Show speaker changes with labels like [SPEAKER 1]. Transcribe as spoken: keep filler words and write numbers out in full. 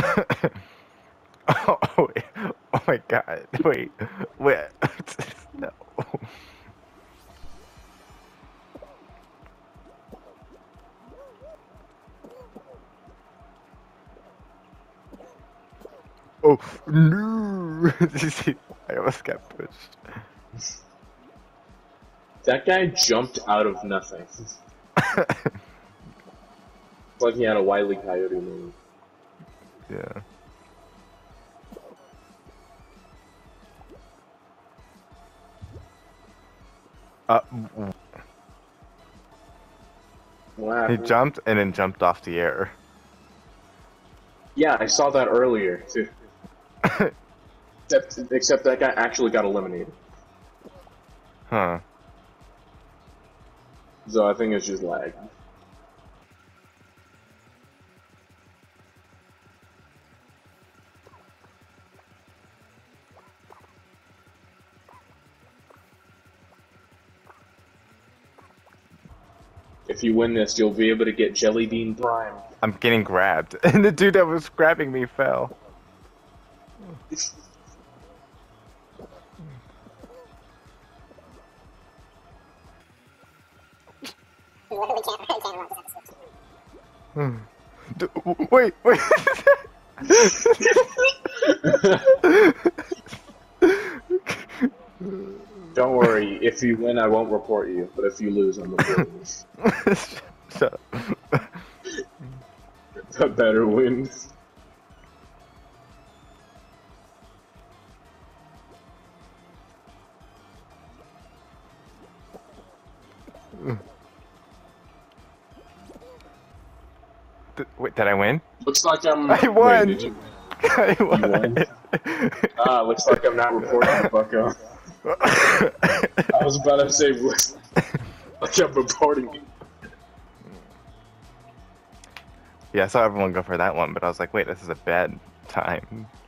[SPEAKER 1] Oh, wait. Oh my god. Wait. Wait. No. Oh no! I almost got pushed.
[SPEAKER 2] That guy jumped out of nothing. It's like he had a Wile E. Coyote move.
[SPEAKER 1] Yeah. Uh,
[SPEAKER 2] Wow.
[SPEAKER 1] he jumped and then jumped off the air.
[SPEAKER 2] Yeah, I saw that earlier too. Except, except that guy actually got eliminated.
[SPEAKER 1] Huh.
[SPEAKER 2] So I think it's just lag. If you win this, you'll be able to get Jelly Bean Prime.
[SPEAKER 1] I'm getting grabbed, and the dude that was grabbing me fell. D wait, wait.
[SPEAKER 2] Don't worry, if you win, I won't report you, but if you lose, I'm reporting you.
[SPEAKER 1] Shut up.
[SPEAKER 2] The better wins.
[SPEAKER 1] Th wait, did I win?
[SPEAKER 2] Looks like I'm.
[SPEAKER 1] I won!
[SPEAKER 2] Wait, did you?
[SPEAKER 1] I won!
[SPEAKER 2] You won? Ah, looks like I'm not reporting you, bucko. I was about to say, looks like I'm reporting you.
[SPEAKER 1] Yeah, I saw everyone go for that one, but I was like, wait, this is a bad time.